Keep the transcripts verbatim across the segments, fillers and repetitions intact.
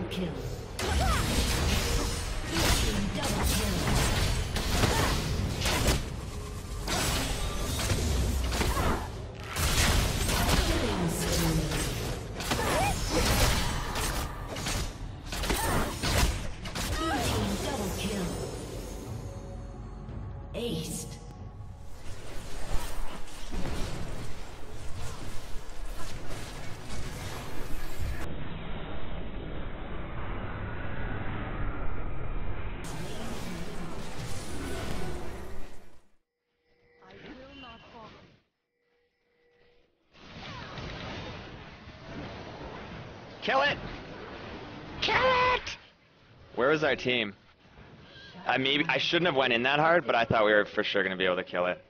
kill. Blue team double kill. Killing spree. Blue team double kill. Aced. Kill it! Kill it! Where was our team? I maybe I shouldn't have went in that hard, but I thought we were for sure gonna be able to kill it.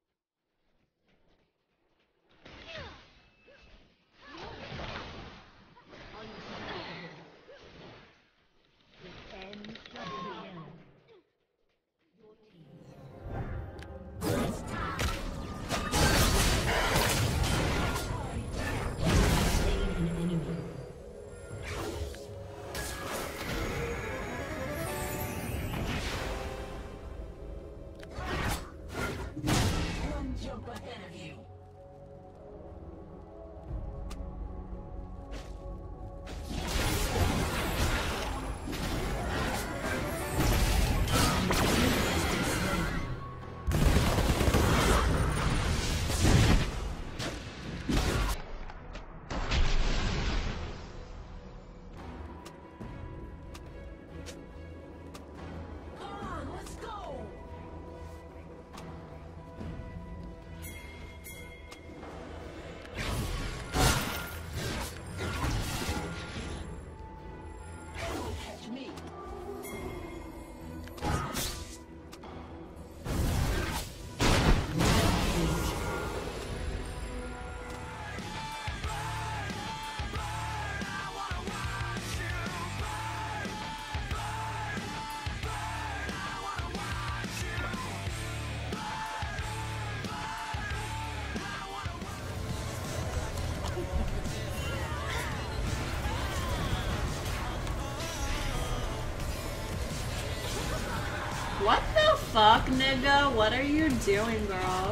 What the fuck, nigga? What are you doing, girl?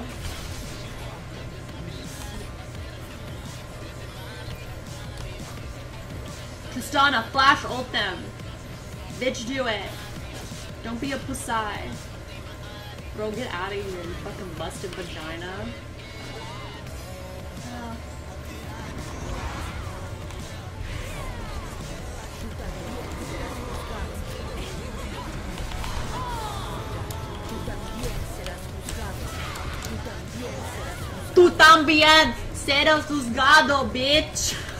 Tristana, flash ult them. Bitch, do it. Don't be a pussy. Bro, get out of here, you fucking busted vagina. Oh. Tú también serás juzgado, bitch.